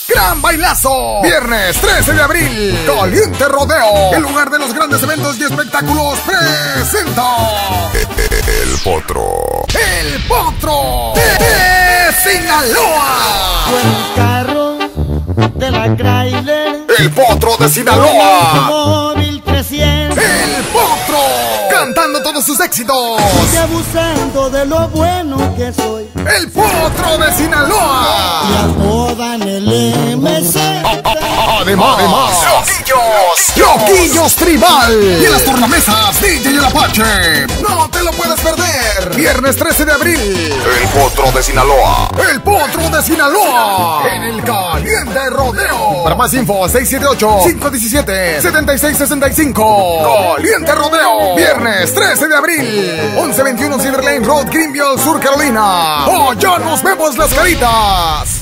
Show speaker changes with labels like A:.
A: Gran bailazo. Viernes 13 de abril. Caliente Rodeo. El lugar de los grandes eventos y espectáculos presenta El Potro. El Potro de Sinaloa.
B: El carro de la Chrysler.
A: El Potro de Sinaloa.
B: Móvil 300.
A: El Potro. Cantando todos sus éxitos.
B: Y abusando de lo bueno que soy.
A: El Potro de Sinaloa.
B: Y a toda en el MC.
A: Además, Loquillos Tribal. Y en las tornamesas, DJ El Apache. No te lo puedes perder. Viernes 13 de abril. El Potro de Sinaloa. El Potro de Sinaloa. En el Caliente Rodeo. Para más info, 678-517-7665. Caliente Rodeo. Viernes 13 de abril. 1121 Silver Lane Road, Greenville, Sur Carolina. Oh, ya nos vemos las caritas.